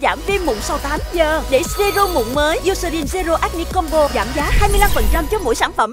giảm viêm mụn sau 8 giờ. Để Zero mụn mới, Eucerin Zero Acne Combo giảm giá 25% cho mỗi sản phẩm.